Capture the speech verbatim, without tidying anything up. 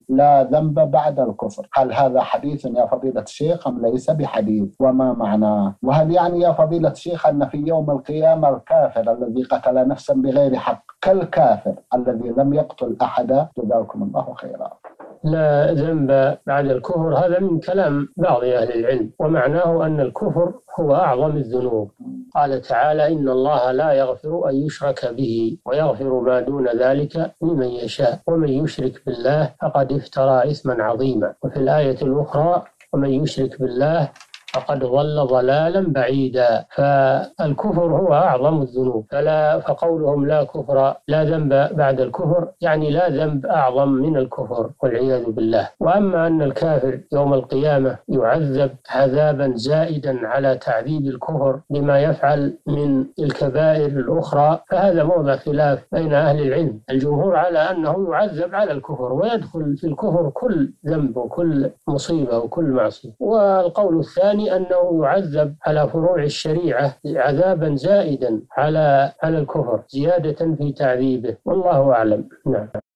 لا ذنب بعد الكفر. هل هذا حديث يا فضيلة الشيخ أم ليس بحديث؟ وما معناه؟ وهل يعني يا فضيلة الشيخ أن في يوم القيامة الكافر الذي قتل نفسا بغير حق كالكافر الذي لم يقتل أحدا؟ جزاكم الله خيرا. لا ذنب بعد الكفر، هذا من كلام بعض أهل العلم، ومعناه أن الكفر هو أعظم الذنوب. قال تعالى: إن الله لا يغفر أن يشرك به ويغفر ما دون ذلك لمن يشاء ومن يشرك بالله فقد افترى إثما عظيما. وفي الآية الأخرى: ومن يشرك بالله فقد ضل ضلالا بعيدا. فالكفر هو أعظم الذنوب، فلا فقولهم لا كفر لا ذنب بعد الكفر يعني لا ذنب أعظم من الكفر والعياذ بالله. وأما أن الكافر يوم القيامة يعذب عذابا زائدا على تعذيب الكفر بما يفعل من الكبائر الأخرى، فهذا موضع خلاف بين أهل العلم. الجمهور على أنه يعذب على الكفر ويدخل في الكفر كل ذنب وكل مصيبة وكل معصية، والقول الثاني أنه يعذب على فروع الشريعة عذابا زائدا على على الكفر زيادة في تعذيبه، والله أعلم. نعم.